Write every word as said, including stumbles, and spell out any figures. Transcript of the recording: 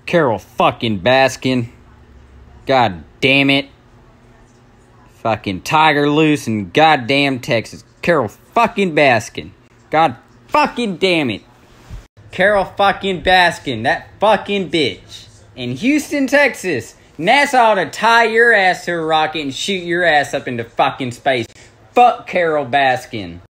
Carole fucking Baskin. God damn it. Fucking Tigre loose in goddamn Texas. Carole fucking Baskin. God fucking damn it. Carole fucking Baskin. That fucking bitch. In Houston, Texas. NASA ought to tie your ass to a rocket and shoot your ass up into fucking space. Fuck Carole Baskin.